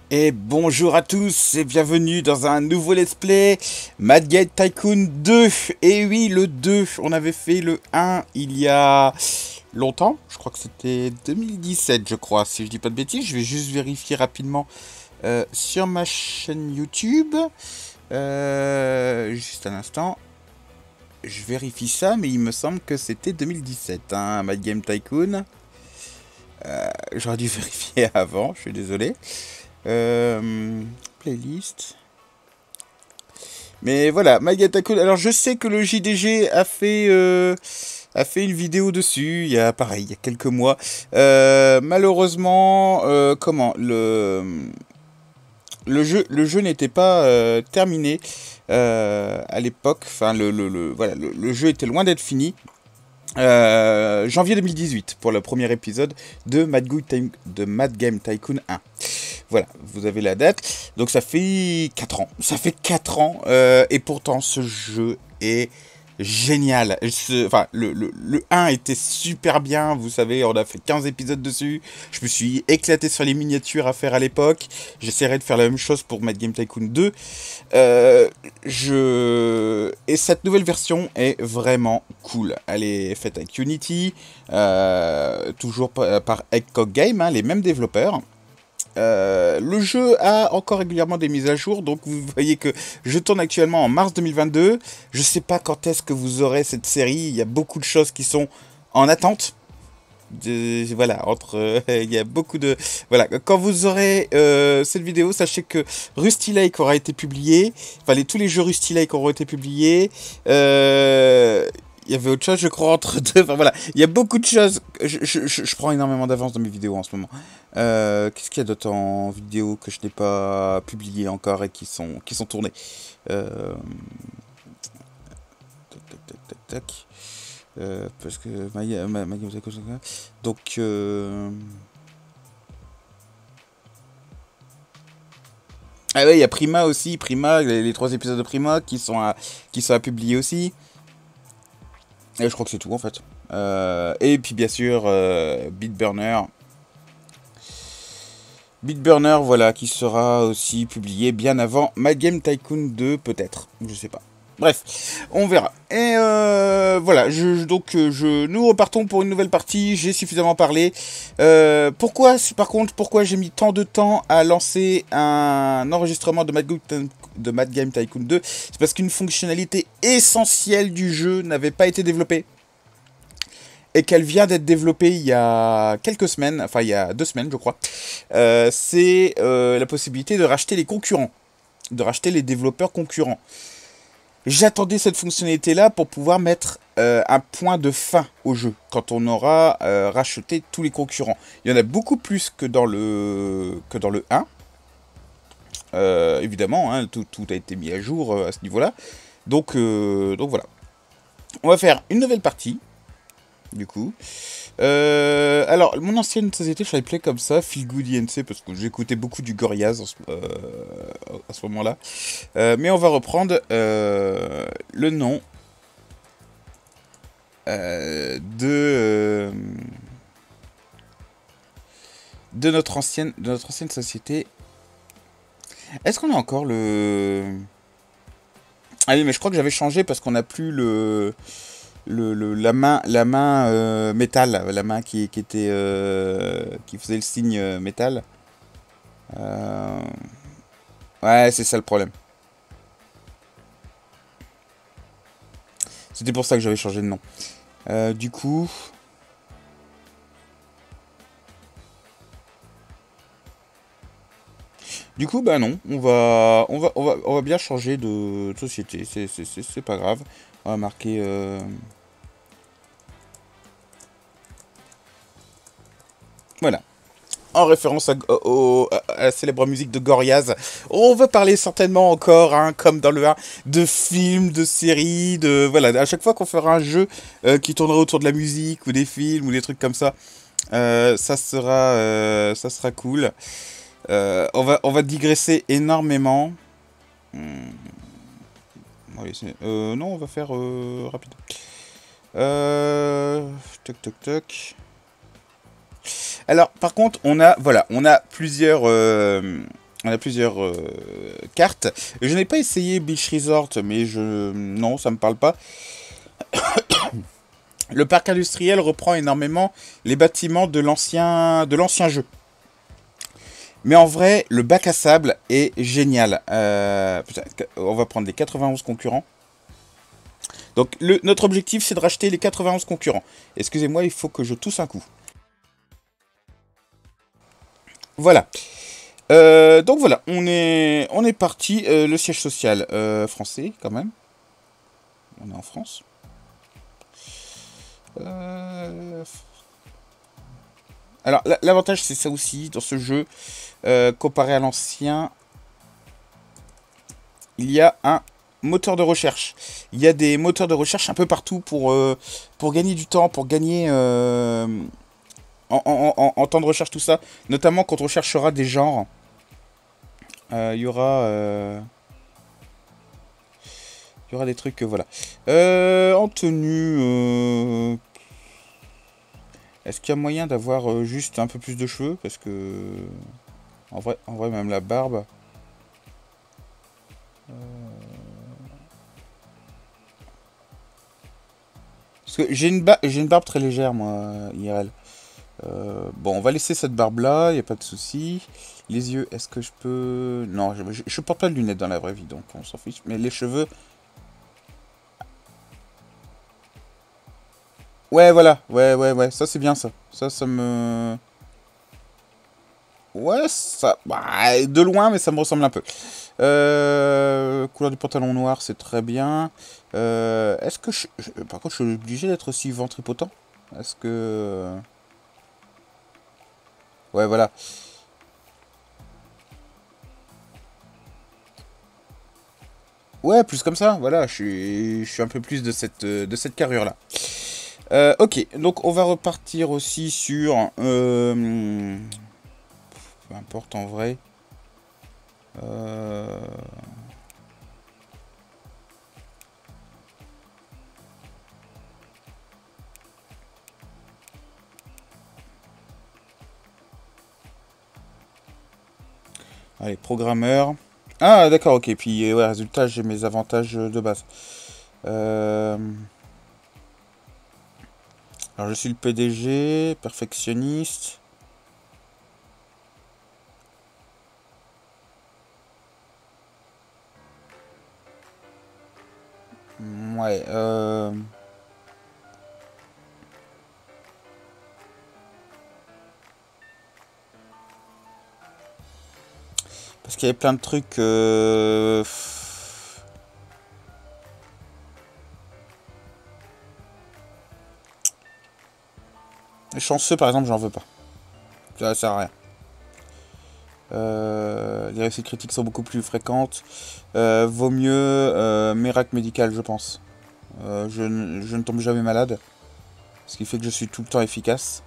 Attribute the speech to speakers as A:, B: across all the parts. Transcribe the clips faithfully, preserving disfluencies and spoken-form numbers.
A: Et bonjour à tous et bienvenue dans un nouveau let's play Mad Game Tycoon deux. Et oui, le deux, on avait fait le un il y a longtemps, je crois que c'était deux mille dix-sept je crois, si je dis pas de bêtises. Je vais juste vérifier rapidement euh, sur ma chaîne YouTube. Euh, juste un instant. Je vérifie ça, mais il me semble que c'était deux mille dix-sept, hein, Mad Game Tycoon. Euh, J'aurais dû vérifier avant, je suis désolé. Euh, playlist. Mais voilà, Mad Game Tycoon. Alors je sais que le J D G a fait euh, a fait une vidéo dessus. Il y a pareil, il y a quelques mois. Euh, malheureusement, euh, comment le le jeu le jeu n'était pas euh, terminé euh, à l'époque. Enfin le, le, le voilà le, le jeu était loin d'être fini. Euh, janvier deux mille dix-huit pour le premier épisode de Mad, Good Time, de Mad Game Tycoon un. Voilà, vous avez la date. Donc ça fait quatre ans. Ça fait quatre ans. Euh, et pourtant, ce jeu est génial. Ce, enfin, le, le, le un était super bien. Vous savez, on a fait quinze épisodes dessus. Je me suis éclaté sur les miniatures à faire à l'époque. J'essaierai de faire la même chose pour Mad Game Tycoon deux. Euh, je... Et cette nouvelle version est vraiment cool. Elle est faite avec Unity. Euh, toujours par, par Eggcock Game, hein, les mêmes développeurs. Euh, le jeu a encore régulièrement des mises à jour, donc vous voyez que je tourne actuellement en mars deux mille vingt-deux. Je sais pas quand est-ce que vous aurez cette série. Il y a beaucoup de choses qui sont en attente. De, voilà, entre euh, il y a beaucoup de voilà. Quand vous aurez euh, cette vidéo, sachez que Rusty Lake aura été publié. Enfin, les, tous les jeux Rusty Lake auront été publiés. Euh, il y avait autre chose, je crois, entre deux. Enfin voilà, il y a beaucoup de choses. Je, je, je, je prends énormément d'avance dans mes vidéos en ce moment. Euh, Qu'est-ce qu'il y a d'autre en vidéo que je n'ai pas publié encore et qui sont, qui sont tournées euh... Tac, tac, tac, tac, tac. Euh, parce que ma, ma, ma, donc euh... ah ouais, il y a Prima aussi, Prima, les, les trois épisodes de Prima qui sont à, qui sont à publier aussi. Et je crois que c'est tout en fait. Euh, et puis bien sûr euh, Beatburner. Beatburner, voilà, qui sera aussi publié bien avant Mad Game Tycoon deux, peut-être. Je sais pas. Bref, on verra. Et euh, voilà, je, donc je, nous repartons pour une nouvelle partie. J'ai suffisamment parlé. Euh, pourquoi, par contre, pourquoi j'ai mis tant de temps à lancer un enregistrement de Mad, de Mad Game Tycoon deux? C'est parce qu'une fonctionnalité essentielle du jeu n'avait pas été développée. Et qu'elle vient d'être développée il y a quelques semaines, enfin il y a deux semaines je crois, euh, c'est euh, la possibilité de racheter les concurrents, de racheter les développeurs concurrents. J'attendais cette fonctionnalité-là pour pouvoir mettre euh, un point de fin au jeu, quand on aura euh, racheté tous les concurrents. Il y en a beaucoup plus que dans le, que dans le un, euh, évidemment, hein, tout, tout a été mis à jour euh, à ce niveau-là. Donc, euh, donc voilà. On va faire une nouvelle partie. Du coup, euh, alors mon ancienne société, je l'appelais comme ça, Feel Good I N C, parce que j'écoutais beaucoup du Gorillaz euh, à ce moment-là. Euh, mais on va reprendre euh, le nom euh, de euh, de notre ancienne de notre ancienne société. Est-ce qu'on a encore le Ah oui, mais je crois que j'avais changé parce qu'on n'a plus le Le, le, la main, la main euh, métal, la main qui, qui était, euh, qui faisait le signe euh, métal. Euh... Ouais, c'est ça le problème. C'était pour ça que j'avais changé de nom. Euh, du coup, du coup, bah non, on va, on va, on va, on va bien changer de société. C'est, c'est, c'est, c'est pas grave. On va marquer. Euh... Voilà. En référence à, au, à la célèbre musique de Gorillaz. On va parler certainement encore, hein, comme dans le un, de films, de séries, de voilà. À chaque fois qu'on fera un jeu euh, qui tournera autour de la musique ou des films ou des trucs comme ça, euh, ça sera, euh, ça sera cool. Euh, on va, on va digresser énormément. Hmm. Oui, euh, non, on va faire euh, rapide. Euh, toc toc toc. Alors, par contre, on a, voilà, on a plusieurs, euh, On a plusieurs euh, cartes. Je n'ai pas essayé Beach Resort, mais je... Non, ça me parle pas. Le parc industriel reprend énormément les bâtiments de l'ancien de l'ancien jeu. Mais en vrai, le bac à sable est génial. Euh, putain, on va prendre les quatre-vingt-onze concurrents. Donc le, notre objectif, c'est de racheter les quatre-vingt-onze concurrents. Excusez-moi, il faut que je tousse un coup. Voilà. Euh, donc voilà, on est, on est parti. Euh, le siège social euh, français, quand même. On est en France. Euh... Alors, l'avantage, c'est ça aussi, dans ce jeu, euh, comparé à l'ancien, il y a un moteur de recherche. Il y a des moteurs de recherche un peu partout pour, euh, pour gagner du temps, pour gagner euh, en, en, en, en temps de recherche, tout ça. Notamment quand on recherchera des genres. Euh, il y aura... Euh, il y aura des trucs, que voilà. Euh, en tenue... Euh, Est-ce qu'il y a moyen d'avoir euh, juste un peu plus de cheveux? Parce que... En vrai, en vrai même la barbe... Euh... Parce que j'ai une, ba j'ai une barbe très légère, moi, I R L. Euh, bon, on va laisser cette barbe-là, il n'y a pas de souci. Les yeux, est-ce que je peux... Non, je, je, je porte pas de lunettes dans la vraie vie, donc on s'en fiche. Mais les cheveux... Ouais, voilà, ouais, ouais, ouais, ça c'est bien ça. Ça, ça me... Ouais, ça... Bah, de loin, mais ça me ressemble un peu. Euh... Couleur du pantalon noir, c'est très bien. Euh... Est-ce que je... je... Par contre, je suis obligé d'être aussi ventripotent? Est-ce que... Ouais, voilà. Ouais, plus comme ça, voilà, je suis, je suis un peu plus de cette, de cette carrure-là. Euh, ok, donc on va repartir aussi sur... Euh, peu importe en vrai. Euh, allez, programmeur. Ah, d'accord, ok, puis ouais, résultat, j'ai mes avantages de base. Euh, alors, je suis le P D G, perfectionniste. Ouais, euh... Parce qu'il y avait plein de trucs... Euh... Chanceux, par exemple, j'en veux pas. Ça sert à rien. Euh, les réussites critiques sont beaucoup plus fréquentes. Euh, vaut mieux euh, miracle médical, je pense. Euh, je, je ne tombe jamais malade. Ce qui fait que je suis tout le temps efficace.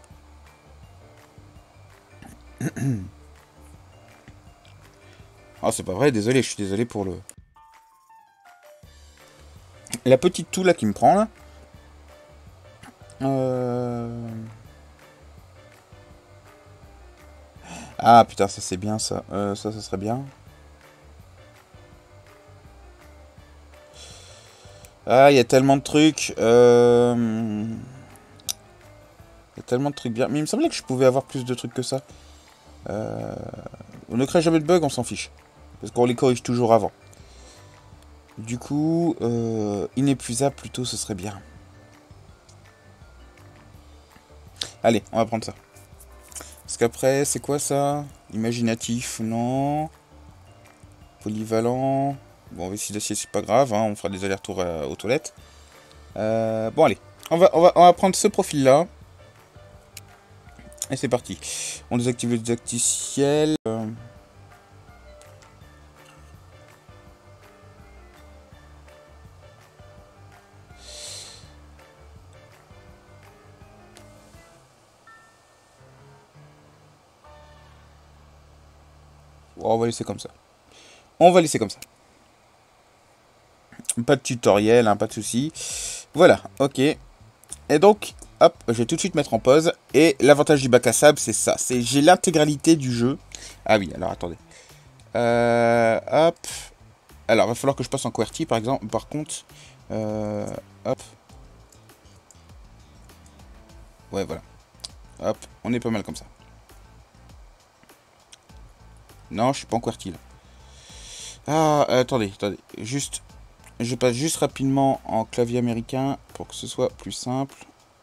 A: Ah, c'est pas vrai, désolé, je suis désolé pour le... La petite toux là qui me prend là. Euh... Ah putain, ça c'est bien ça. Euh, ça, ça serait bien. Ah, il y a tellement de trucs. Euh... Il y a tellement de trucs bien. Mais il me semblait que je pouvais avoir plus de trucs que ça. Euh... On ne crée jamais de bugs, on s'en fiche. Parce qu'on les corrige toujours avant. Du coup, euh... inépuisable plutôt, ce serait bien. Allez, on va prendre ça. Parce qu'après, c'est quoi ça? Imaginatif, non. Polyvalent. Bon, vessie d'acier, c'est pas grave, hein, on fera des allers-retours euh, aux toilettes. Euh, bon, allez. On va, on, va, on va prendre ce profil-là. Et c'est parti. On désactive le didacticiel. Euh... On va laisser comme ça. On va laisser comme ça. Pas de tutoriel, hein, pas de souci. Voilà, ok. Et donc, hop, je vais tout de suite mettre en pause. Et l'avantage du bac à sable, c'est ça. C'est j'ai l'intégralité du jeu. Ah oui, alors attendez. Euh, hop. Alors, il va falloir que je passe en QWERTY, par exemple. Par contre, euh, hop. Ouais, voilà. Hop, on est pas mal comme ça. Non, je suis pas en QWERTY, là. Ah, euh, attendez, attendez. Juste, je passe juste rapidement en clavier américain pour que ce soit plus simple.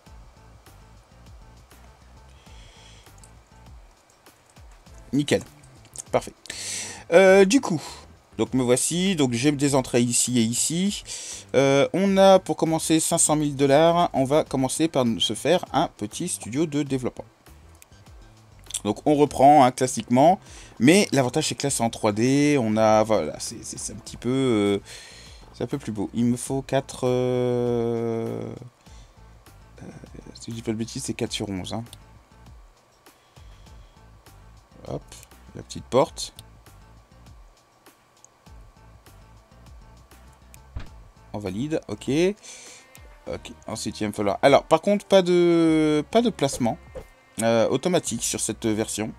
A: Nickel. Parfait. Euh, du coup, donc me voici. Donc j'ai des entrées ici et ici. Euh, on a pour commencer cinq cent mille dollars. On va commencer par se faire un petit studio de développement. Donc on reprend hein, classiquement. Mais l'avantage c'est que là c'est en trois D. On a. Voilà, c'est un petit peu. Euh, c'est un peu plus beau. Il me faut quatre. Euh, euh, si je dis pas de bêtises, c'est quatre sur onze. Hein. Hop, la petite porte. On valide, ok. Ok, ensuite il va me falloir... Alors, par contre, pas de, pas de placement euh, automatique sur cette version.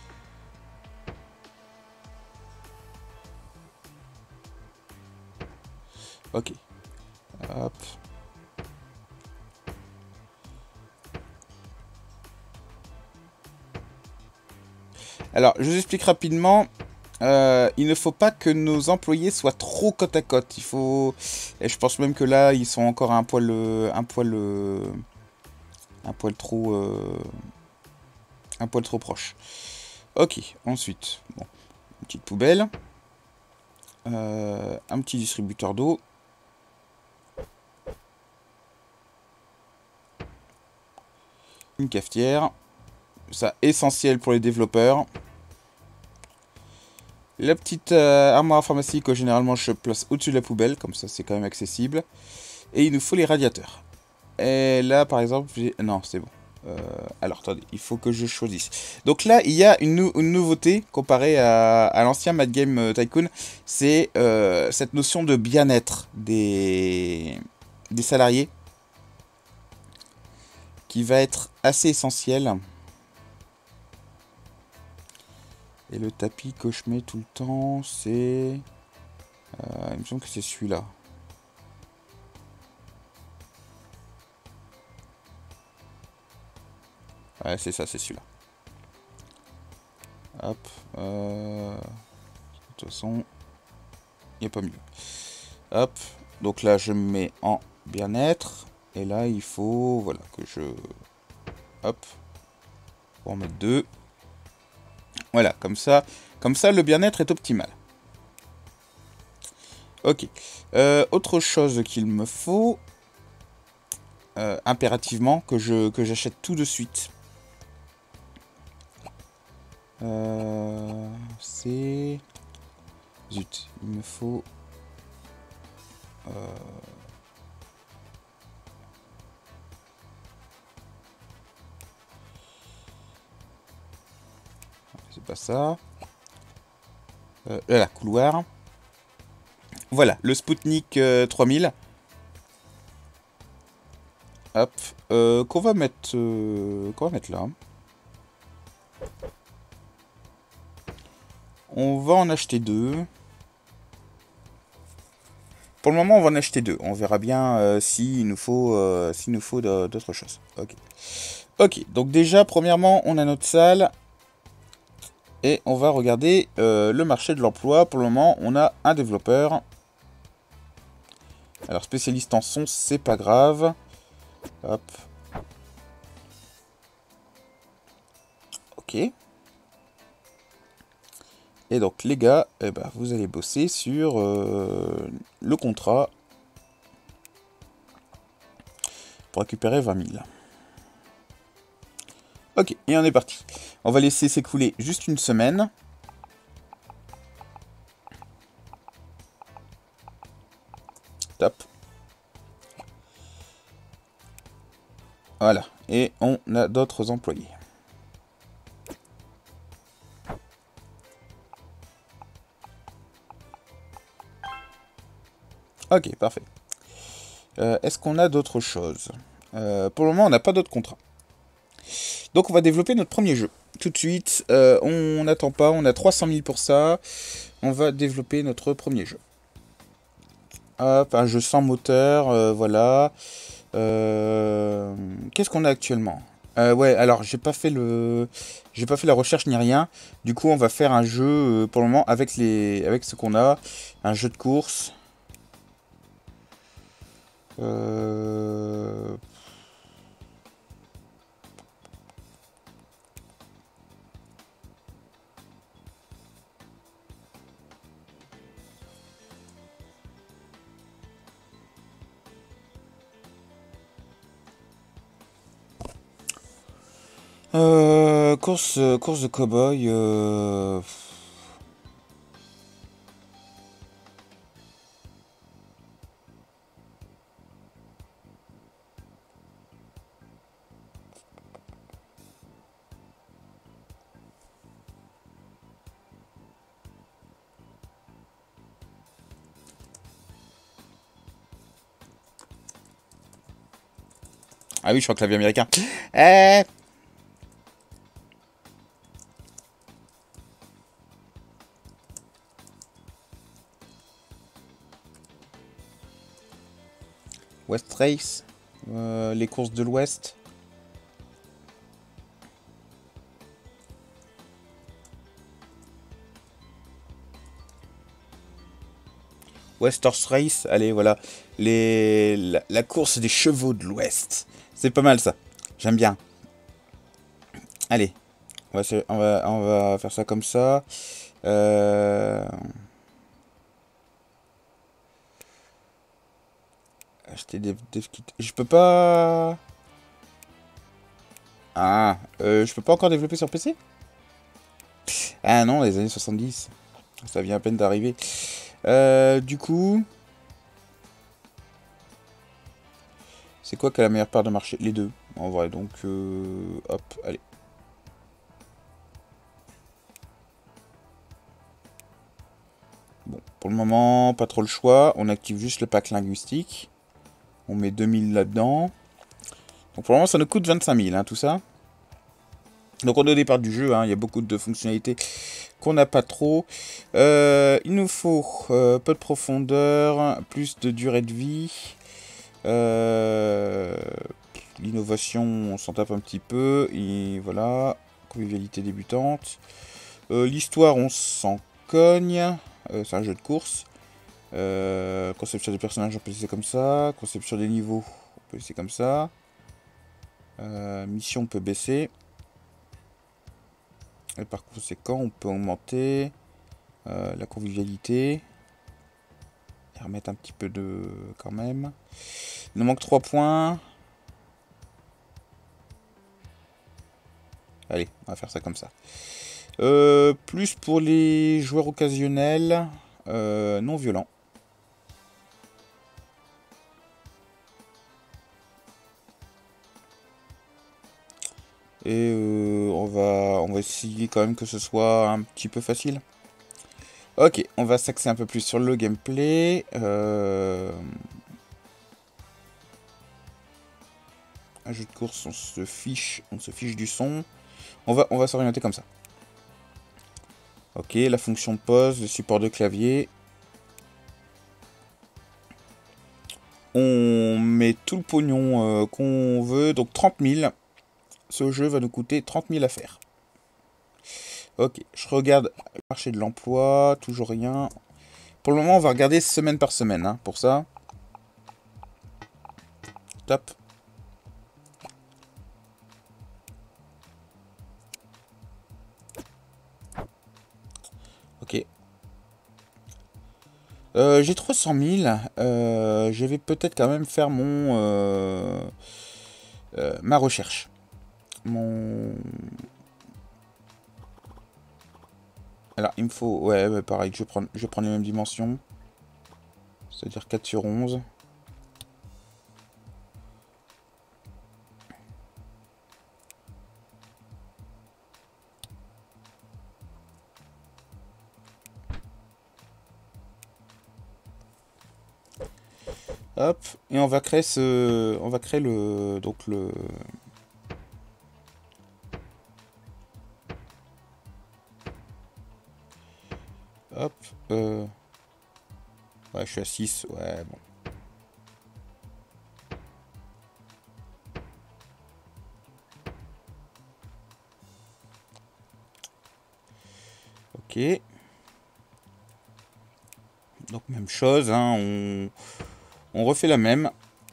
A: Ok. Hop. Alors, je vous explique rapidement. Euh, il ne faut pas que nos employés soient trop côte à côte. Il faut... Et je pense même que là, ils sont encore un poil... Un poil... Un poil trop... Euh, un poil trop proche. Ok, ensuite... Bon, une petite poubelle. Euh, un petit distributeur d'eau. Une cafetière. Ça, essentiel pour les développeurs. La petite euh, armoire pharmacie que généralement je place au-dessus de la poubelle, comme ça c'est quand même accessible. Et il nous faut les radiateurs. Et là par exemple, j'ai... Non, c'est bon. Euh, alors attendez, il faut que je choisisse. Donc là, il y a une, nou une nouveauté comparée à, à l'ancien Mad Game Tycoon. C'est euh, cette notion de bien-être des... des salariés. Qui va être assez essentielle. Et le tapis que je mets tout le temps, c'est... Euh, il me semble que c'est celui-là. Ouais, c'est ça, c'est celui-là. Hop. Euh... De toute façon, il n'y a pas mieux. Hop. Donc là, je me mets en bien-être. Et là, il faut... Voilà, que je... Hop. Pour en mettre deux. Voilà, comme ça. Comme ça, le bien-être est optimal. Ok. Euh, autre chose qu'il me faut... Euh, impérativement, que je que j'achète tout de suite. Euh, c'est... Zut, il me faut... Euh... C'est pas ça. Euh, là, couloir. Voilà, le Spoutnik euh, trois mille. Hop. Euh, qu'on va mettre... Euh, qu'on va mettre là. On va en acheter deux. Pour le moment, on va en acheter deux. On verra bien euh, s'il nous faut, euh, s'il nous faut d'autres choses. Ok. Ok, donc déjà, premièrement, on a notre salle. Et on va regarder euh, le marché de l'emploi. Pour le moment, on a un développeur. Alors, spécialiste en son, c'est pas grave. Hop. Ok. Et donc, les gars, eh ben, vous allez bosser sur euh, le contrat pour récupérer vingt mille. Ok, et on est parti. On va laisser s'écouler juste une semaine. Top. Voilà, et on a d'autres employés. Ok, parfait. Euh, Est-ce qu'on a d'autres choses euh, Pour le moment, on n'a pas d'autres contrats. Donc, on va développer notre premier jeu. tout de suite. Euh, on n'attend pas, on a trois cent mille pour ça. On va développer notre premier jeu. Hop, un jeu sans moteur, euh, voilà. Euh, Qu'est-ce qu'on a actuellement? Euh, ouais, alors j'ai pas fait le, j'ai pas fait la recherche ni rien. Du coup, on va faire un jeu euh, pour le moment avec les, avec ce qu'on a, un jeu de course. Euh... Euh, course, course de cow-boy. Euh... Ah oui, je crois clavier américain. Eh West Race, euh, les courses de l'Ouest. West Horse Race, allez, voilà. Les... La, la course des chevaux de l'Ouest. C'est pas mal ça. J'aime bien. Allez, on va, on, va, on va faire ça comme ça. Euh... Acheter des dev kits. Je peux pas... Ah, euh, je peux pas encore développer sur P C? Ah non, les années soixante-dix. Ça vient à peine d'arriver. Euh, du coup... C'est quoi qui a la meilleure part de marché? Les deux, en vrai. Donc, euh, hop, allez. Bon, pour le moment, pas trop le choix. On active juste le pack linguistique. On met deux mille là-dedans. Donc pour le moment, ça nous coûte vingt-cinq mille, hein, tout ça. Donc on est au départ du jeu, hein, il y a beaucoup de fonctionnalités qu'on n'a pas trop. Euh, il nous faut euh, peu de profondeur, plus de durée de vie. Euh, L'innovation, on s'en tape un petit peu. Et voilà, convivialité débutante. Euh, L'histoire, on s'en cogne. Euh, C'est un jeu de course. Euh, conception des personnages, on peut laisser comme ça. Conception des niveaux, on peut laisser comme ça. Euh, mission, on peut baisser. Et par conséquent, on peut augmenter euh, la convivialité. Et remettre un petit peu de... quand même. Il nous manque trois points. Allez, on va faire ça comme ça. Euh, plus pour les joueurs occasionnels, euh, non violents. Et euh, on va on va essayer quand même que ce soit un petit peu facile. Ok, on va s'axer un peu plus sur le gameplay. Euh... Un jeu de course, on se fiche, on se fiche du son. On va, on va s'orienter comme ça. Ok, la fonction de pause, le support de clavier. On met tout le pognon euh, qu'on veut, donc trente mille. Ce jeu va nous coûter trente mille à faire. Ok, je regarde le marché de l'emploi, toujours rien. Pour le moment, on va regarder semaine par semaine, hein, pour ça. Top. Ok. Euh, j'ai trois cent mille. Euh, je vais peut-être quand même faire mon... Euh, euh, ma recherche. Mon... Alors, il me faut... Ouais, ouais pareil, je vais prendre, je vais prendre les mêmes dimensions. C'est-à-dire quatre sur onze. Hop, et on va créer ce... On va créer le... Donc le... Hop. Euh... Ouais, je suis à six. Ouais, bon. Ok. Donc même chose, hein, on, on refait la même.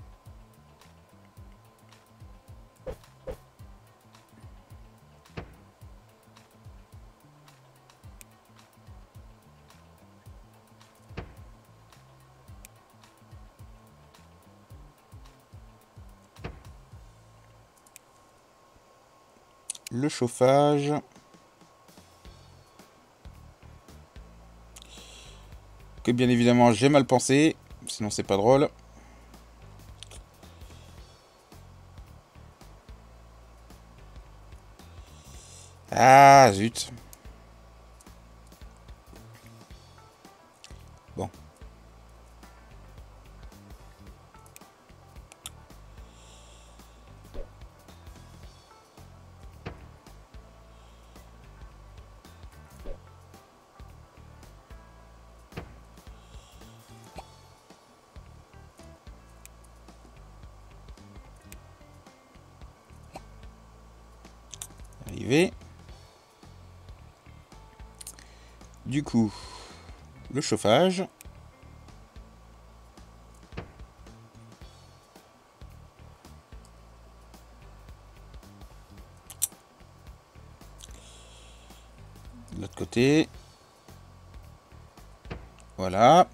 A: Le chauffage. Que bien évidemment j'ai mal pensé, sinon c'est pas drôle. Ah zut. Bon. Arrivé. Du coup, le chauffage. De l'autre côté. Voilà.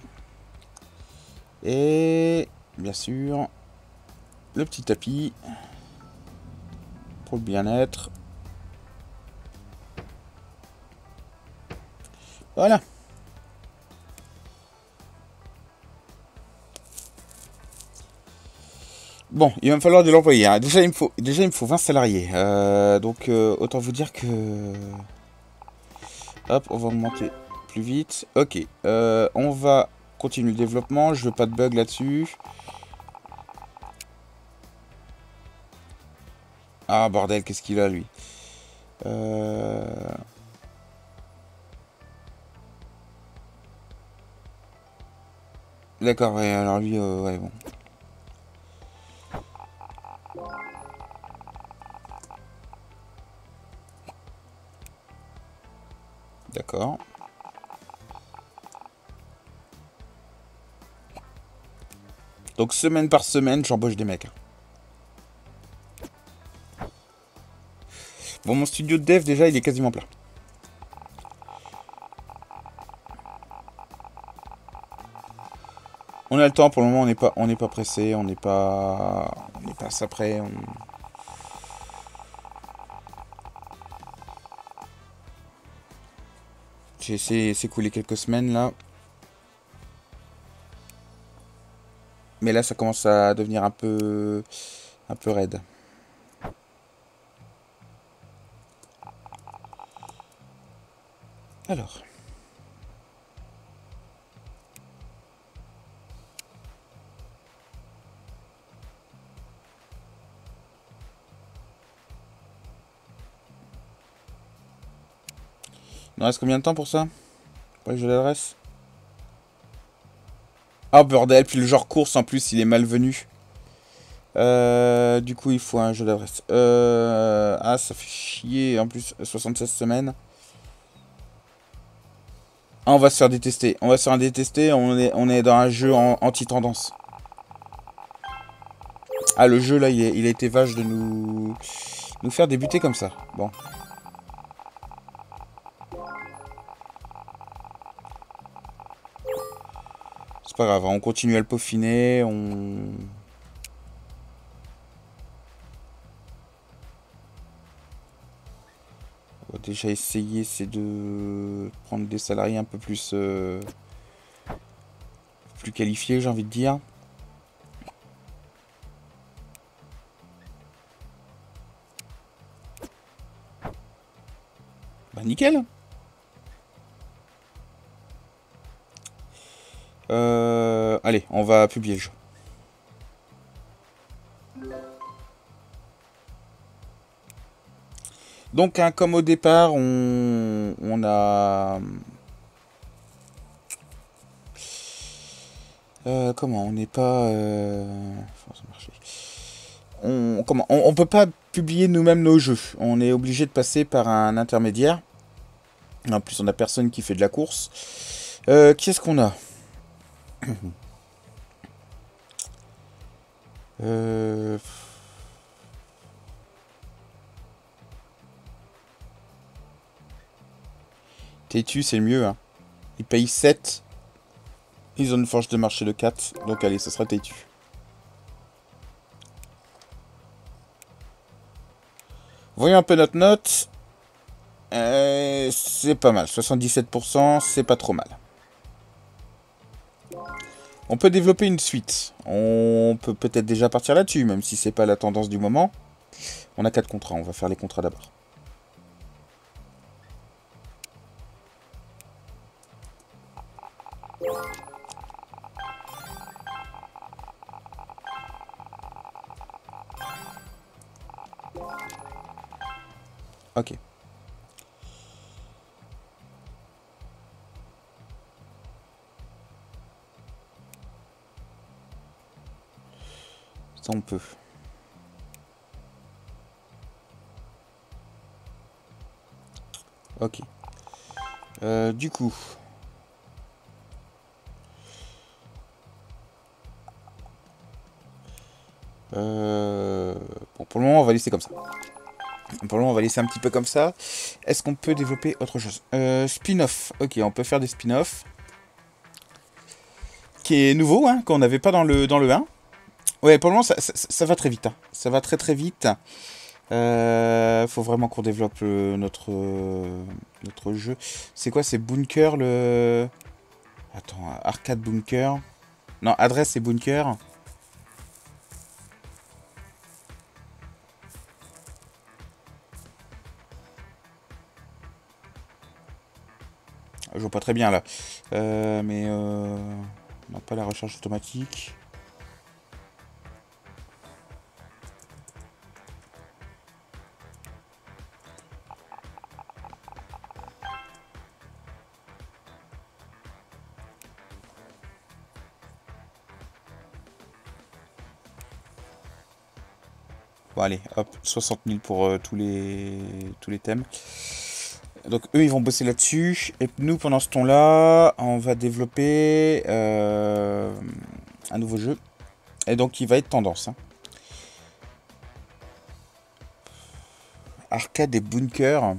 A: Et bien sûr, le petit tapis pour le bien-être. Voilà. Bon, il va me falloir de l'employé. Hein. Déjà, il me faut, déjà, il me faut vingt salariés. Euh, donc, euh, autant vous dire que... Hop, on va augmenter plus vite. Ok, euh, on va continuer le développement. Je veux pas de bug là-dessus. Ah, bordel, qu'est-ce qu'il a, lui euh... D'accord, ouais, alors lui, euh, ouais, bon. D'accord. Donc, semaine par semaine, j'embauche des mecs. Bon, mon studio de dev, déjà, il est quasiment plein. On a le temps, pour le moment, on n'est pas, on n'est pas pressé, on n'est pas... On n'est pas ça près, on... J'ai essayé s'écouler quelques semaines, là. Mais là, ça commence à devenir un peu... un peu raide. Alors... Il nous reste combien de temps pour ça? Pour que je l'adresse. Ah bordel, puis le genre course en plus, il est malvenu. Euh, du coup, il faut un jeu d'adresse. Euh, ah, ça fait chier. En plus, soixante-seize semaines. Ah, on va se faire détester. On va se faire détester. On est, on est dans un jeu en, anti-tendance. Ah, le jeu, là, il, est, il a été vache de nous, nous faire débuter comme ça. Bon. C'est pas grave. On continue à le peaufiner. On... On va déjà essayer, c'est de prendre des salariés un peu plus... Euh, plus qualifiés, j'ai envie de dire. Bah nickel. Euh, allez, on va publier le jeu. Donc, hein, comme au départ, on, on a... Euh, comment on n'est pas... Euh... force de marché. On, comment on, on peut pas publier nous-mêmes nos jeux. On est obligé de passer par un intermédiaire. En plus, on a personne qui fait de la course. Euh, qui est-ce qu'on a? euh... Tétu, c'est le mieux. Hein. Ils payent sept. Ils ont une force de marché de quatre. Donc allez, ça sera Tétu. Voyons un peu notre note. Euh, c'est pas mal. soixante-dix-sept pour cent, c'est pas trop mal. On peut développer une suite. On peut peut-être déjà partir là-dessus, même si c'est pas la tendance du moment. On a quatre contrats, on va faire les contrats d'abord. Ok. Ça on peut. Ok. Euh, du coup. Euh... Bon, pour le moment, on va laisser comme ça. Pour le moment, on va laisser un petit peu comme ça. Est-ce qu'on peut développer autre chose? euh, Spin-off. Ok, on peut faire des spin-off. Qui est nouveau, hein, qu'on n'avait pas dans le, dans le un. Ouais, pour le moment, ça, ça, ça va très vite. Hein. Ça va très très vite. Euh, faut vraiment qu'on développe euh, notre, euh, notre jeu. C'est quoi? C'est Bunker le... Attends, Arcade Bunker. Non, Adresse et Bunker. Je vois pas très bien là. Euh, mais euh, on n'a pas la recherche automatique. Bon allez, hop, soixante mille pour euh, tous les tous les thèmes. Donc eux ils vont bosser là-dessus. Et nous pendant ce temps-là, on va développer euh, un nouveau jeu. Et donc il va être tendance. Hein. Arcade et Bunker.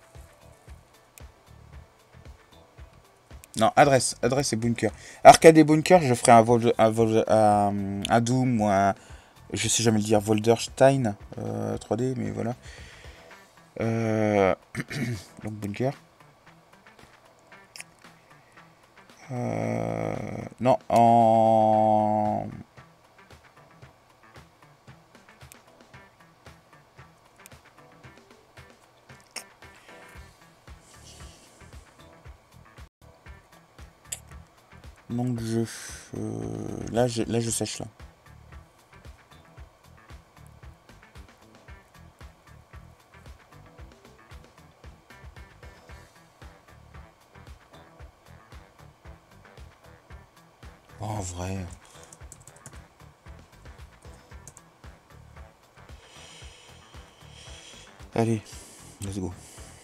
A: Non, adresse, adresse et Bunker. Arcade et Bunker, je ferai un, Vol un, Vol un, un Doom ou un... Je sais jamais le dire, Wolderstein euh, trois D, mais voilà. Euh, donc Bunker. Euh, non, en... Nom de jeu. Euh, là, je, là, je sèche là. Oh, en vrai. Allez, let's go.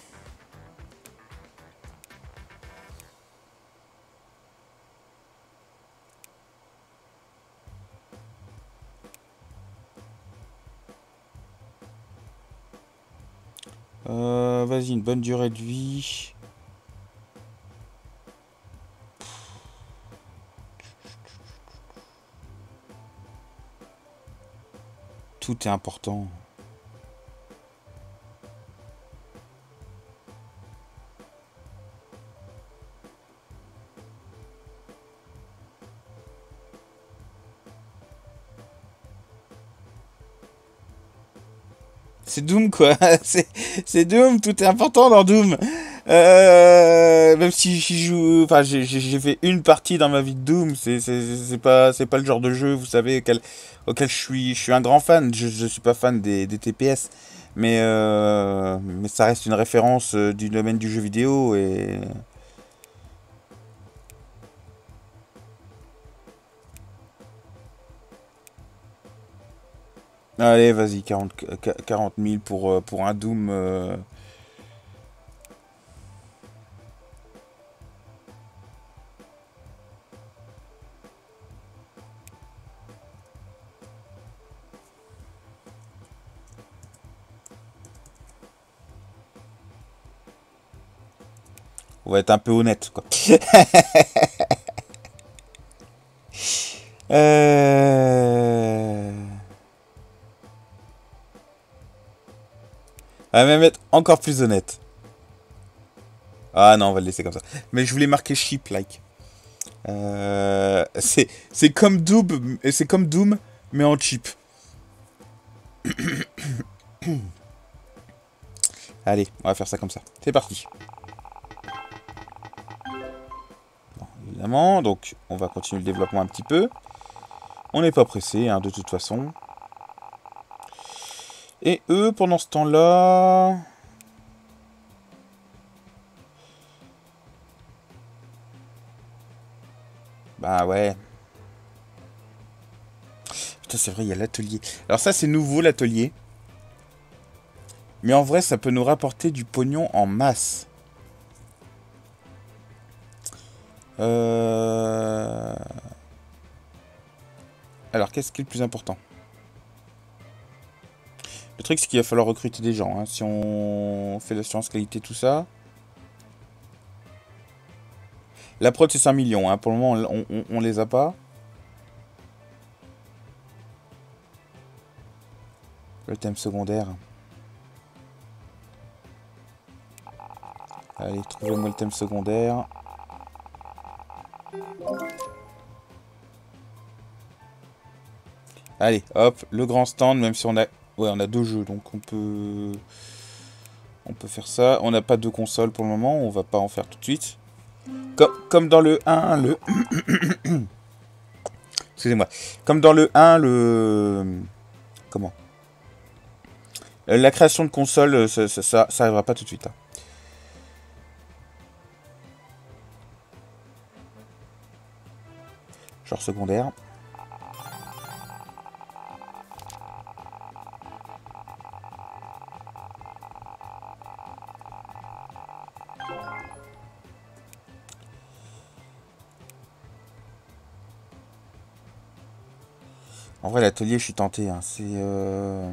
A: Euh, Vas-y, une bonne durée de vie. Tout est important. C'est Doom quoi, c'est Doom, tout est important dans Doom. Euh, même si j'y joue, enfin j'ai fait une partie dans ma vie de Doom, c'est c'est pas c'est pas le genre de jeu, vous savez, auquel, auquel je suis je suis un grand fan. Je, je suis pas fan des, des T P S, mais euh, mais ça reste une référence euh, du domaine du jeu vidéo et Allez, vas-y, quarante quarante mille pour, euh, pour un Doom. euh. On va être un peu honnête, quoi. euh... On va même être encore plus honnête. Ah non, on va le laisser comme ça. Mais je voulais marquer cheap, like. Euh... C'est c'est comme Doom, c'est comme Doom, mais en cheap. Allez, on va faire ça comme ça. C'est parti. Bon, évidemment, donc on va continuer le développement un petit peu. On n'est pas pressé, hein, de toute façon. Et eux, pendant ce temps-là... Bah ouais. Putain, c'est vrai, il y a l'atelier. Alors ça, c'est nouveau, l'atelier. Mais en vrai, ça peut nous rapporter du pognon en masse. Euh... Alors, qu'est-ce qui est le plus important? Le truc, c'est qu'il va falloir recruter des gens. Hein. Si on fait l'assurance qualité, tout ça. La prod, c'est cinq millions. Hein. Pour le moment, on, on, on les a pas. Le thème secondaire. Allez, trouvez-moi le thème secondaire. Allez, hop, le grand stand, même si on a... Ouais, on a deux jeux, donc on peut... On peut faire ça. On n'a pas de console pour le moment, on va pas en faire tout de suite. Comme, comme dans le un, le... Excusez-moi. Comme dans le un, le... Comment? La création de console, ça, ça, ça, ça arrivera pas tout de suite. Hein. Genre secondaire. En vrai, l'atelier, je suis tenté. Hein. C'est... Euh...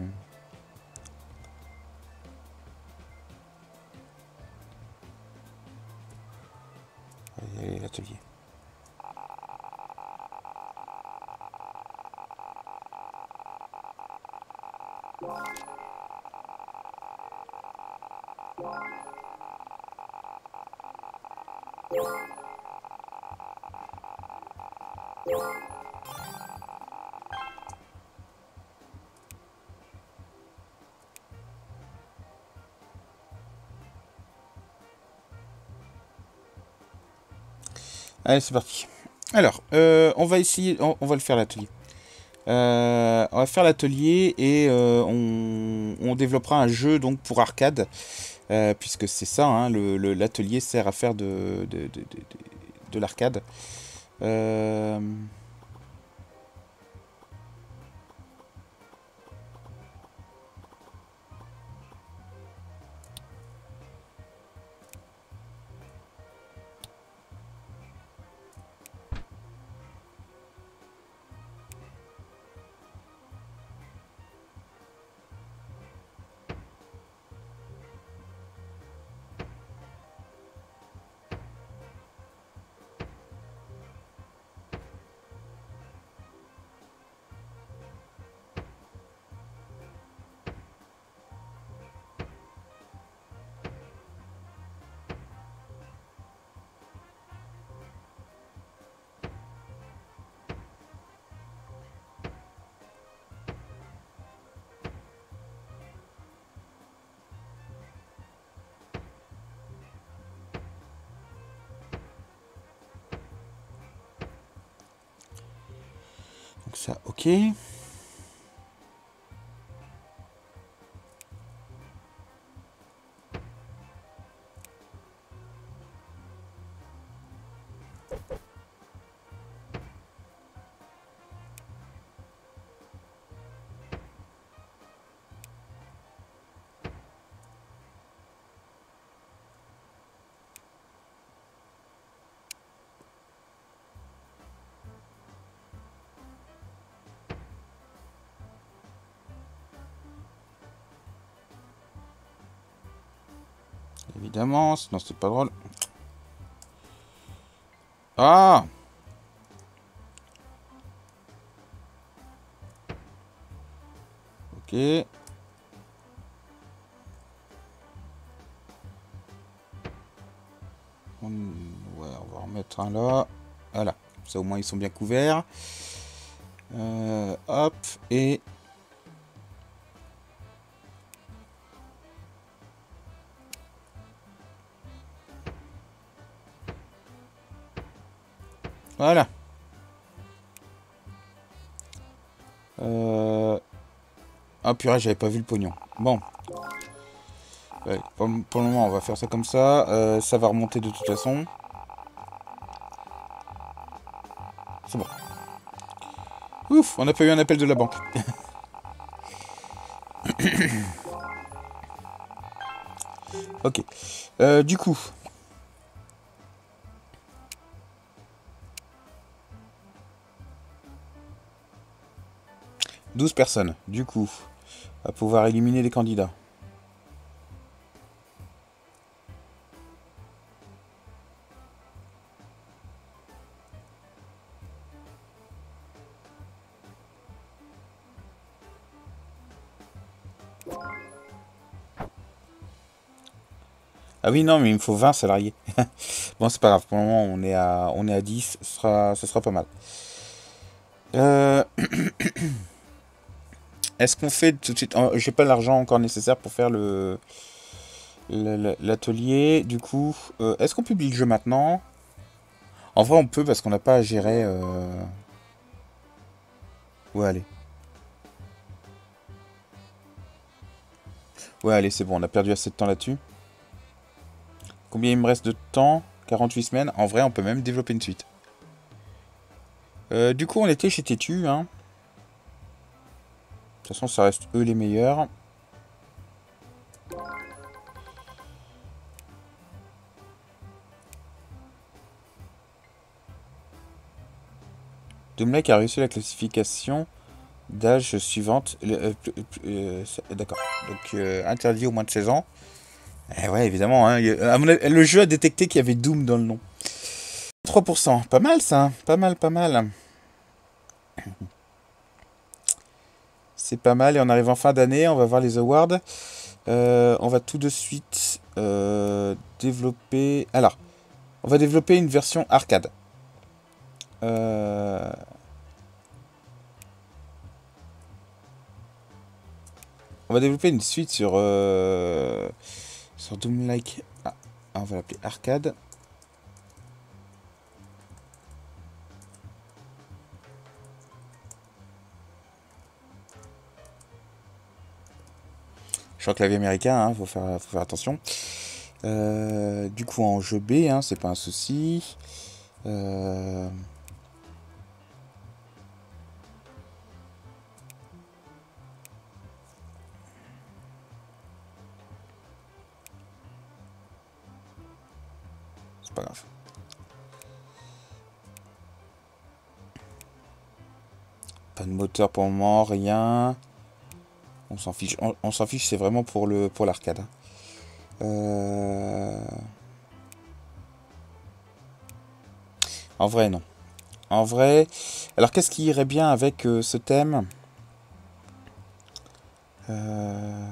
A: Allez, l'atelier. Allez, c'est parti. Alors, euh, on va essayer... On, on va le faire, l'atelier. Euh, on va faire l'atelier et euh, on, on développera un jeu donc pour arcade. Euh, puisque c'est ça, hein, le, le, l'atelier sert à faire de, de, de, de, de, de l'arcade. Euh... Donc ça, ok. Évidemment, sinon c'est pas drôle. Ah! Ok. On... Ouais, on va remettre un là. Voilà. Ça au moins ils sont bien couverts. Euh, hop. Et... Voilà. Euh... Ah purée, j'avais pas vu le pognon. Bon. Ouais, pour, pour le moment, on va faire ça comme ça. Euh, ça va remonter de toute façon. C'est bon. Ouf, on a pas eu un appel de la banque. Ok. Euh, du coup... douze personnes. Du coup, on va pouvoir éliminer les candidats. Ah oui, non, mais il me faut vingt salariés. Bon, c'est pas grave. Pour le moment, on est à, on est à dix. Ce sera, ce sera pas mal. Euh... Est-ce qu'on fait tout de suite... J'ai pas l'argent encore nécessaire pour faire le l'atelier. Du coup, euh, est-ce qu'on publie le jeu maintenant? En vrai, on peut parce qu'on n'a pas à gérer... Euh... Ouais, allez. Ouais, allez, c'est bon. On a perdu assez de temps là-dessus. Combien il me reste de temps? quarante-huit semaines. En vrai, on peut même développer une suite. Euh, du coup, on était chez Tétu, hein. De toute façon, ça reste eux les meilleurs. Doomlake a réussi la classification d'âge suivante. Euh, euh, D'accord. Donc, euh, interdit au moins de seize ans. Eh ouais, évidemment. Hein, à mon avis, le jeu a détecté qu'il y avait Doom dans le nom. trois pour cent. Pas mal, ça. Pas mal, pas mal. C'est pas mal. Et on arrive en fin d'année. On va voir les awards. Euh, on va tout de suite euh, développer... Alors, on va développer une version arcade. Euh... On va développer une suite sur... Euh... Sur Doom-like... Ah, on va l'appeler arcade. Je suis en clavier américain, hein, faut faire, faut faire attention. Euh, du coup, en jeu B, hein, c'est pas un souci. Euh... C'est pas grave. Pas de moteur pour le moment, rien. On s'en fiche. On, on s'en fiche, c'est vraiment pour le pour l'arcade. Hein. Euh... En vrai, non. En vrai... Alors, qu'est-ce qui irait bien avec euh, ce thème? euh...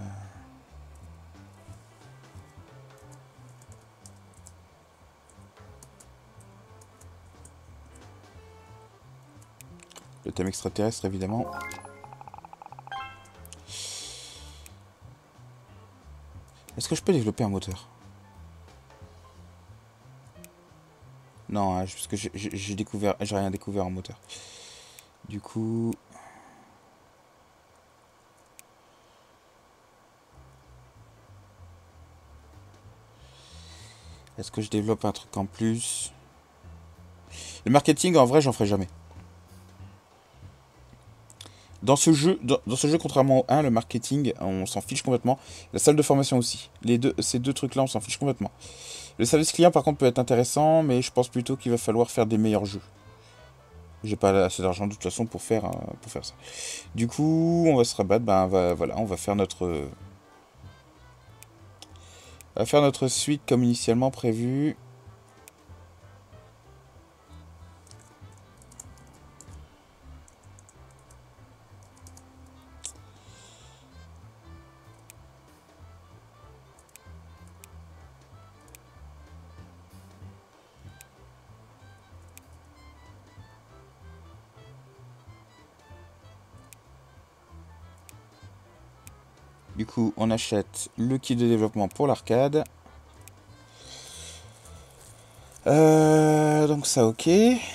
A: Le thème extraterrestre, évidemment. Est-ce que je peux développer un moteur? Non, hein, parce que j'ai découvert, j'ai rien découvert en moteur. Du coup... Est-ce que je développe un truc en plus? Le marketing, en vrai, j'en ferai jamais. Dans ce jeu, dans, dans ce jeu, contrairement au un, le marketing, on s'en fiche complètement. La salle de formation aussi. Les deux, ces deux trucs-là, on s'en fiche complètement. Le service client, par contre, peut être intéressant, mais je pense plutôt qu'il va falloir faire des meilleurs jeux. J'ai pas assez d'argent de toute façon pour faire, euh, pour faire ça. Du coup, on va se rabattre. Ben, on va, voilà, on va faire notre On va faire notre suite comme initialement prévu. Du coup, on achète le kit de développement pour l'arcade. Euh, donc ça, ok.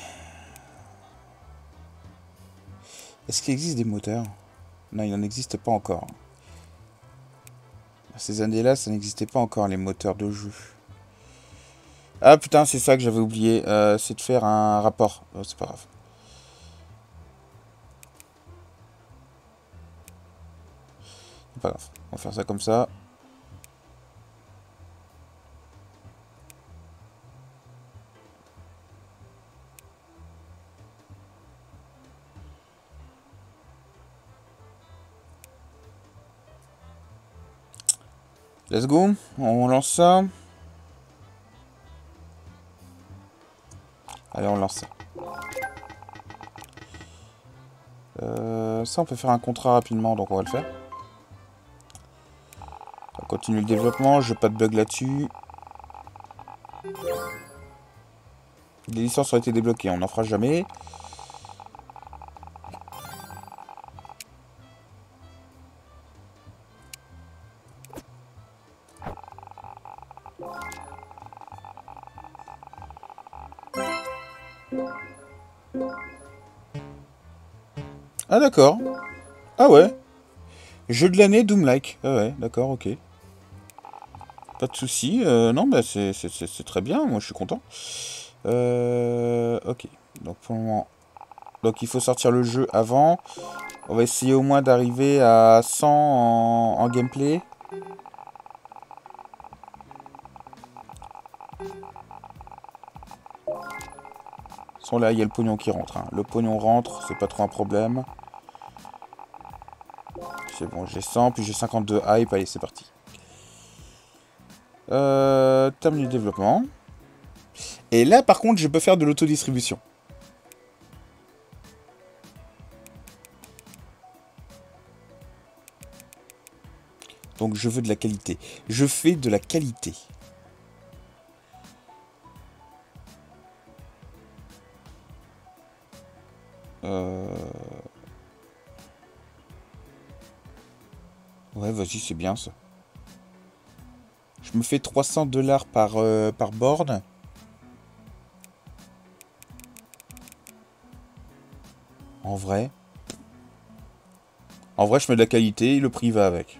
A: Est-ce qu'il existe des moteurs? Non, il n'en existe pas encore. À ces années-là, ça n'existait pas encore, les moteurs de jeu. Ah putain, c'est ça que j'avais oublié. Euh, c'est de faire un rapport. Oh, c'est pas grave. C'est pas grave. On va faire ça comme ça. Let's go. On lance ça. Allez, on lance ça. Euh, ça, on peut faire un contrat rapidement, donc on va le faire. On continue le développement, je veux pas de bug là-dessus. Les licences ont été débloquées, on n'en fera jamais. Ah d'accord. Ah ouais. Jeu de l'année Doom-like. Ah ouais, d'accord, ok. Pas de soucis. Euh, non, bah c'est très bien, moi je suis content. Euh, ok. Donc pour le moment... Donc il faut sortir le jeu avant. On va essayer au moins d'arriver à cent en, en gameplay. Sont là, il y a le pognon qui rentre. Hein. Le pognon rentre, c'est pas trop un problème. C'est bon, j'ai cent, puis j'ai cinquante-deux hype. Allez, c'est parti. Euh, termine le développement. Et là, par contre, je peux faire de l'autodistribution. Donc, je veux de la qualité. Je fais de la qualité. Euh... Ouais, vas-y, c'est bien ça. Je me fais trois cents dollars par, euh, par board. En vrai. En vrai, je mets de la qualité et le prix va avec.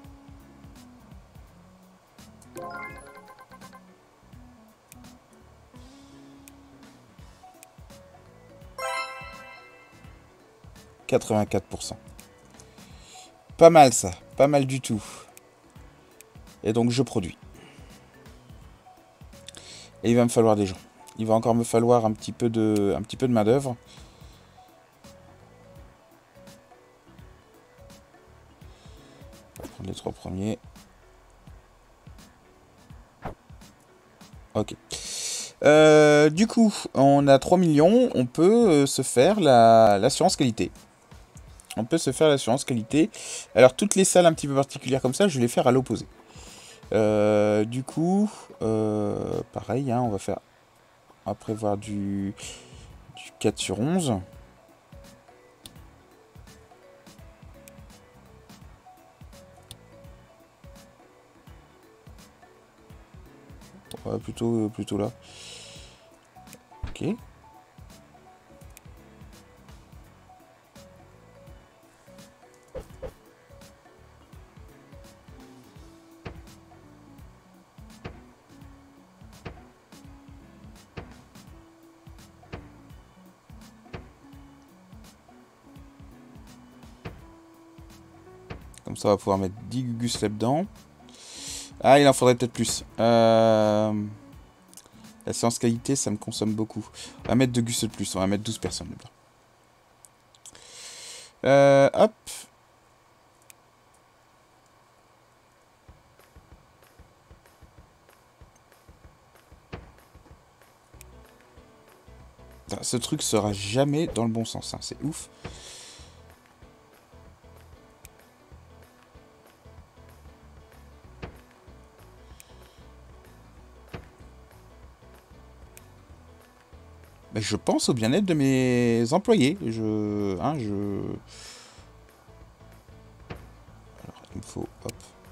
A: quatre-vingt-quatre pour cent. Pas mal ça. Pas mal du tout. Et donc, je produis. Et il va me falloir des gens. Il va encore me falloir un petit peu de, un petit peu de main d'œuvre. On va prendre les trois premiers. Ok. Euh, du coup, on a trois millions. On peut euh, se faire l'assurance la, qualité. On peut se faire l'assurance qualité. Alors, toutes les salles un petit peu particulières comme ça, je vais les faire à l'opposé. Euh, du coup, euh, pareil, hein, on va faire... On va prévoir du, du quatre sur onze. Ouais, plutôt, plutôt là. Ok. Comme ça, on va pouvoir mettre dix gugus là-dedans. Ah, il en faudrait peut-être plus. Euh... La séance qualité, ça me consomme beaucoup. On va mettre deux gus de plus. On va mettre douze personnes là-dedans. Euh, hop. Putain, ce truc sera jamais dans le bon sens, hein. C'est ouf. Mais je pense au bien-être de mes employés. Je... Hein, je... Alors, il me faut... Hop.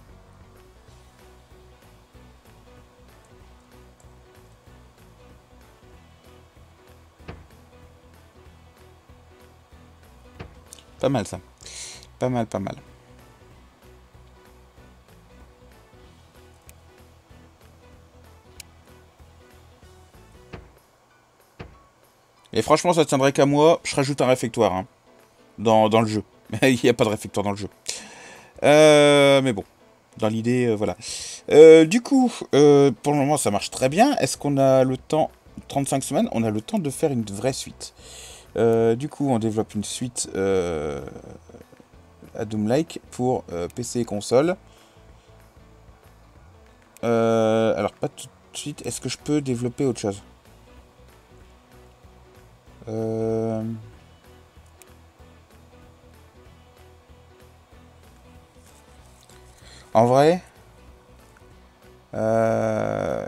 A: Pas mal, ça. Pas mal, pas mal. Et franchement, ça tiendrait qu'à moi. Je rajoute un réfectoire, hein, dans, dans le jeu. Mais il n'y a pas de réfectoire dans le jeu. Euh, mais bon, dans l'idée, euh, voilà. Euh, du coup, euh, pour le moment, ça marche très bien. Est-ce qu'on a le temps, trente-cinq semaines, on a le temps de faire une vraie suite. Euh, du coup, on développe une suite euh, à Doom-like pour euh, P C et console. Euh, alors, pas tout de suite. Est-ce que je peux développer autre chose? euh... En vrai, euh...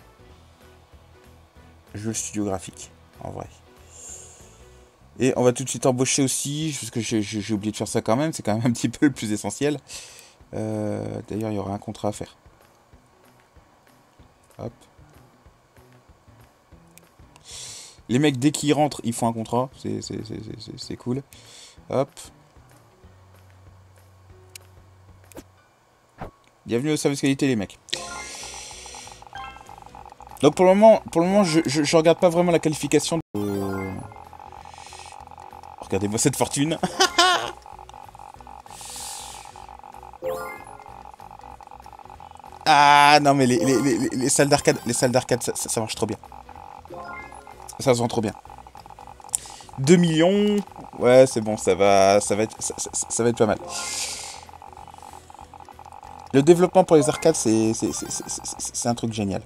A: je veux le studio graphique, en vrai. Et on va tout de suite embaucher aussi, parce que j'ai oublié de faire ça quand même, c'est quand même un petit peu le plus essentiel. Euh, D'ailleurs, il y aura un contrat à faire. Hop. Les mecs, dès qu'ils rentrent, ils font un contrat, c'est cool. Hop. Bienvenue au service qualité, les mecs. Donc pour le moment, pour le moment, je, je, je regarde pas vraiment la qualification. De... Euh... Regardez-moi cette fortune. Ah non mais les, les, les, les salles d'arcade, les salles d'arcade, ça, ça, ça marche trop bien. Ça se vend trop bien. deux millions, ouais c'est bon, ça va, ça va être, ça, ça, ça va être pas mal. Le développement pour les arcades, c'est c'est un truc génial.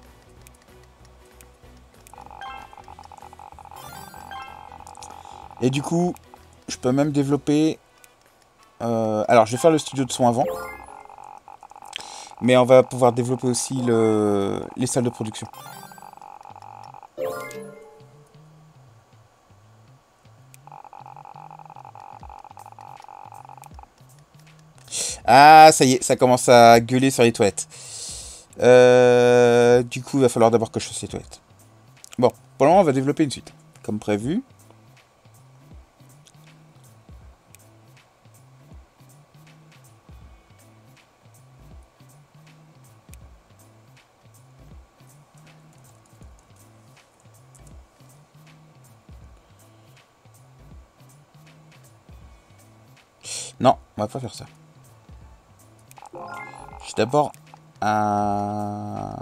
A: Et du coup, je peux même développer... Euh, alors, je vais faire le studio de son avant. Mais on va pouvoir développer aussi le, les salles de production. Ah, ça y est, ça commence à gueuler sur les toilettes. Euh, du coup, il va falloir d'abord que je fasse les toilettes. Bon, pour le moment, on va développer une suite, comme prévu. Non, on va pas faire ça. J'ai d'abord un...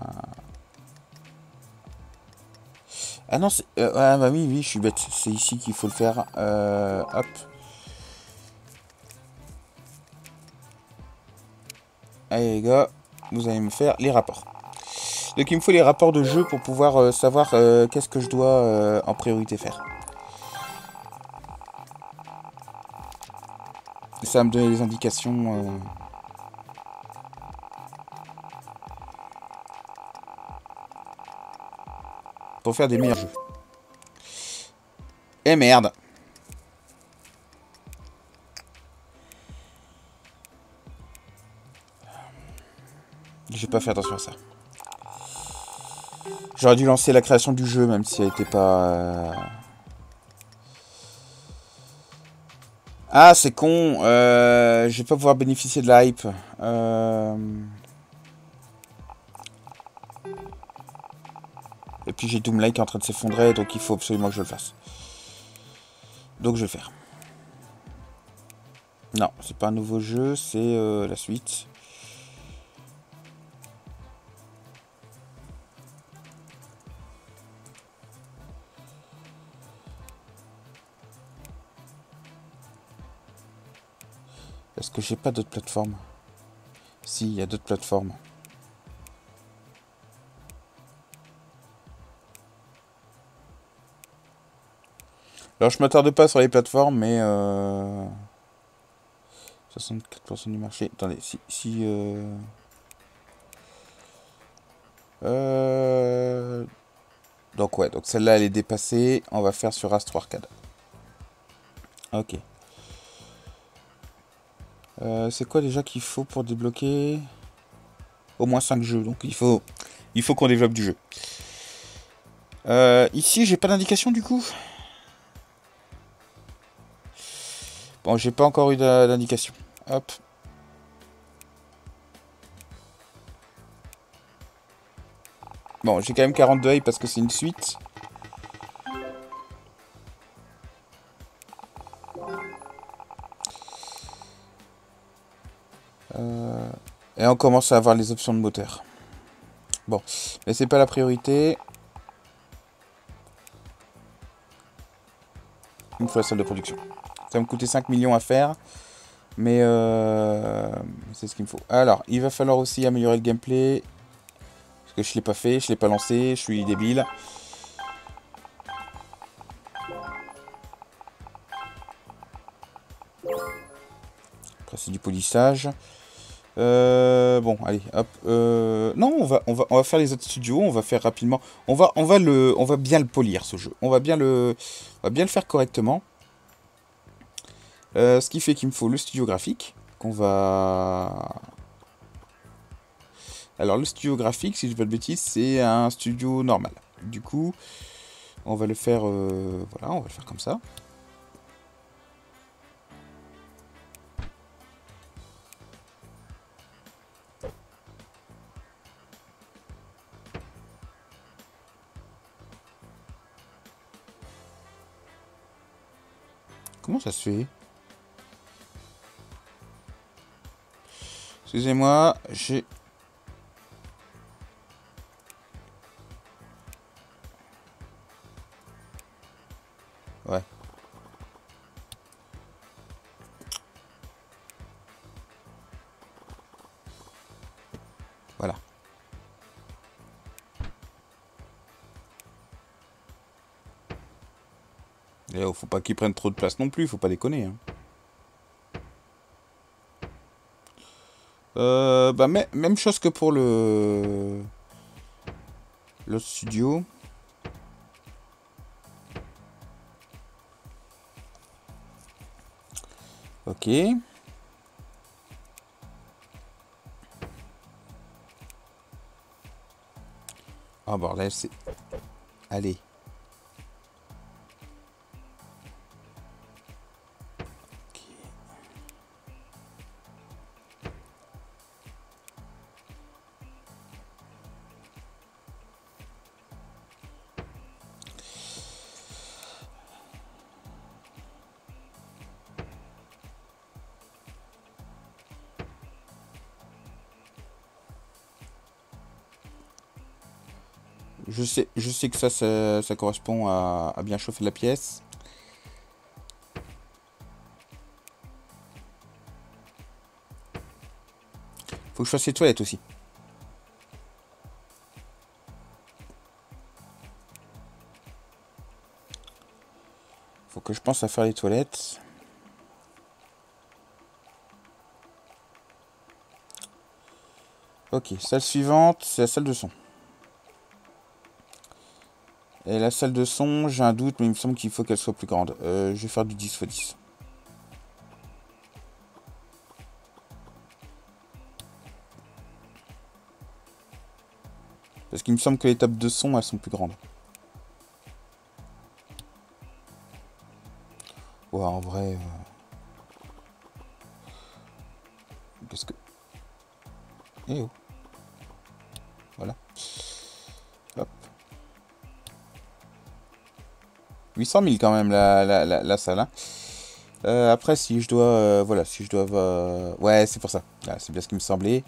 A: Ah non, c'est... Euh, ah bah oui, oui, je suis bête. C'est ici qu'il faut le faire. Euh, hop. Allez les gars, vous allez me faire les rapports. Donc il me faut les rapports de jeu pour pouvoir euh, savoir euh, qu'est-ce que je dois euh, en priorité faire. Et ça va me donner des indications... Euh... pour faire des meilleurs jeux. Eh merde! J'ai pas fait attention à ça. J'aurais dû lancer la création du jeu, même si elle était pas... Euh... Ah, c'est con. Euh, je vais pas pouvoir bénéficier de la hype. Euh... Et puis j'ai Doom-like qui est en train de s'effondrer, donc il faut absolument que je le fasse. Donc je vais le faire. Non, c'est pas un nouveau jeu, c'est euh, la suite. Est-ce que j'ai pas d'autres plateformes? Si, il y a d'autres plateformes. Alors je m'attarde pas sur les plateformes, mais euh, soixante-quatre pour cent du marché. Attendez, si... si euh, euh, donc ouais, donc celle-là elle est dépassée. On va faire sur Astro Arcade. Ok. Euh, c'est quoi déjà qu'il faut pour débloquer? Au moins cinq jeux, donc il faut, il faut qu'on développe du jeu. Euh, ici, j'ai pas d'indication du coup. Bon, j'ai pas encore eu d'indication. Hop. Bon, j'ai quand même quarante-deux œils parce que c'est une suite. Euh, et on commence à avoir les options de moteur. Bon, mais c'est pas la priorité. Il me faut la salle de production. Ça va me coûter cinq millions à faire. Mais euh, c'est ce qu'il me faut. Alors, il va falloir aussi améliorer le gameplay. Parce que je l'ai pas fait, je l'ai pas lancé, je suis débile. Après, c'est du polissage. Euh, bon, allez, hop. Euh, non, on va, on va, on va faire les autres studios. On va faire rapidement. On va, on va le, on va bien le polir ce jeu. On va bien le, on va bien le faire correctement. Euh, ce qui fait qu'il me faut le studio graphique qu'on va. Alors le studio graphique, si je dis pas de bêtises, c'est un studio normal. Du coup, on va le faire, euh, voilà, on va le faire comme ça. Comment ça se fait? Excusez-moi, j'ai... Ouais. Voilà. Et oh, faut pas qu'ils prennent trop de place non plus, faut pas déconner. Hein. Euh, bah, mais, même chose que pour le... Le studio. Ok. Ah bordel, c'est... Allez. Je sais, je sais que ça, ça, ça correspond à, à bien chauffer la pièce. Faut que je fasse les toilettes aussi. Faut que je pense à faire les toilettes. Ok, salle suivante, c'est la salle de son. Et la salle de son, j'ai un doute, mais il me semble qu'il faut qu'elle soit plus grande. Euh, je vais faire du dix fois dix. Parce qu'il me semble que les tables de son, elles sont plus grandes. Ouais, en vrai... Euh... Qu'est-ce que... Eh oh. Voilà. Hop. huit cent mille quand même, la, la, la, la salle. Hein. Euh, après, si je dois... Euh, voilà, si je dois... Euh... Ouais, c'est pour ça. Ah, c'est bien ce qui me semblait.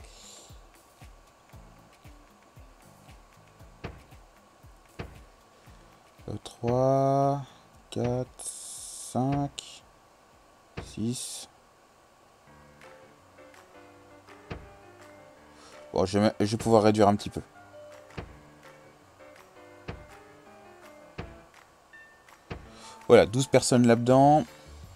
A: trois, quatre, cinq, six... Bon, je vais, je vais pouvoir réduire un petit peu. Voilà, douze personnes là-dedans.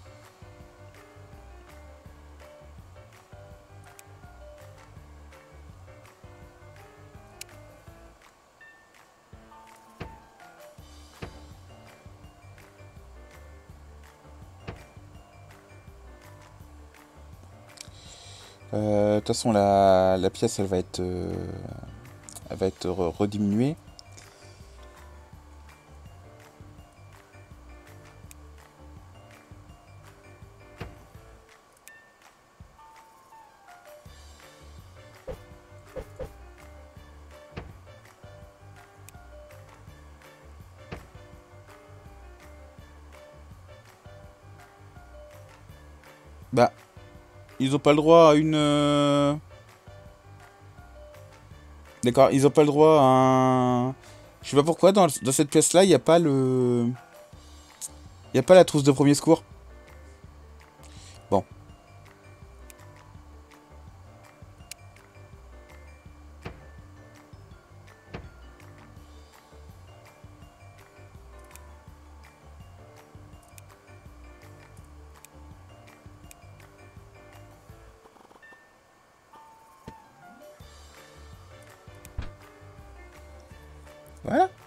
A: Euh, De toute façon, la, la pièce, elle va être, euh, elle va être re- rediminuée. Bah, ils ont pas le droit à une... euh, D'accord, ils ont pas le droit à un... Je sais pas pourquoi, dans, dans cette pièce-là, il n'y a pas le... Il n'y a pas la trousse de premier secours. Bon, voilà.